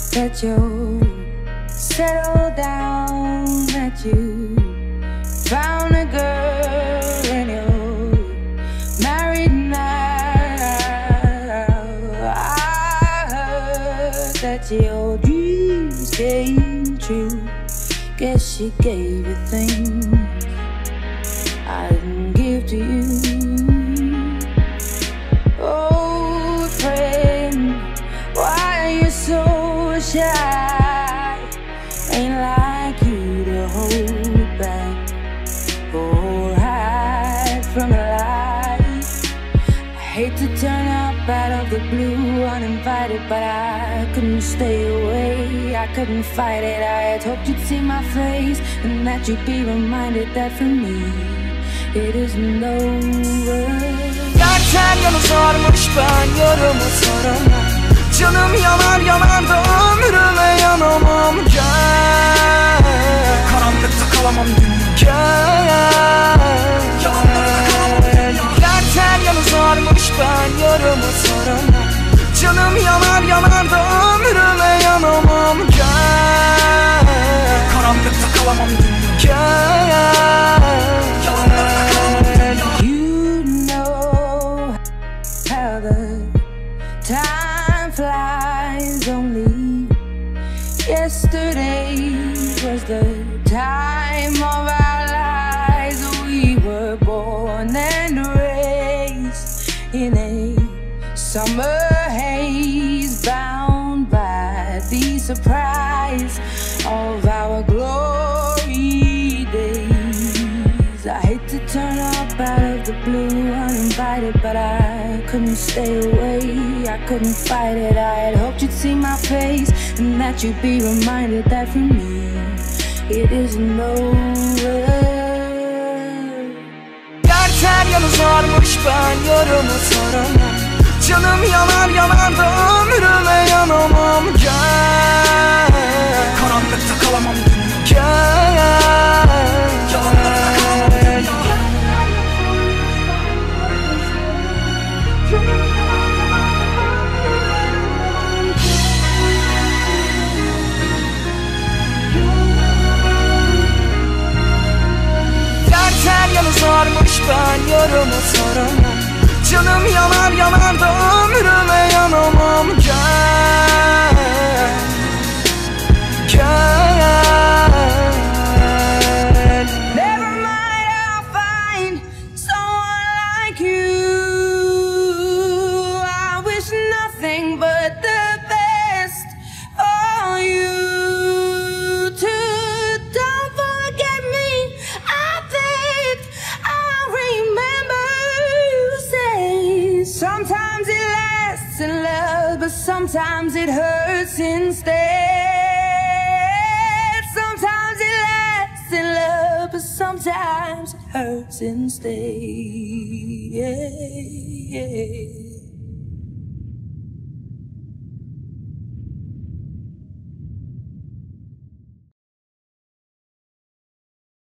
that you settled down, that you found a girl and you're married now. I heard that your dreams came true. Guess she gave you things I didn't give to you. Oh, friend, why are you so shy? Ain't like you to hold back or hide from the light. I hate to turn up out of the blue uninvited, but I couldn't stay away, I couldn't fight it. I had hoped you'd see my face and that you'd be reminded that for me it isn't over. Derken yanı sarmış ben yarımı saramam. Canım yanar yanar da ömrüme yanamam. Gel, karanlıkta kalamam dünya. Gel, yalanlarda kalamam dünya. Derken yanı sarmış ben yarımı saramam. Canım yanar yanar da ömrüme yanamam. Gel, karanlıkta kalamam dünya. Gel, yalanlarda kalamam dünya. You know how the time flies. Only yesterday was the time of our lives. We were born and raised in a summer haze, bound by the surprise of our glory days. I hate to turn up out of the blue uninvited, but I couldn't stay away, I couldn't fight it. I had hoped you'd see my face and that you'd be reminded that for me it isn't over. Derken yanı sarmış ben yarımı saramam. Canım yanar yanar da ömrüme yanamam. Gel, karanlıkta kalamam dünya. Gel, yalanlarda kalamam dünya. Derken yanı sarmış ben yarımı saramam. Canım yanar yanar da ömrüme yanamam. Gel, gel. Never mind, I'll find someone like you. I wish nothing but the best for you too. Don't forget me, I think I'll remember you say. Sometimes it lasts in love, but sometimes it hurts instead. Sometimes it lasts in love, but sometimes it hurts instead.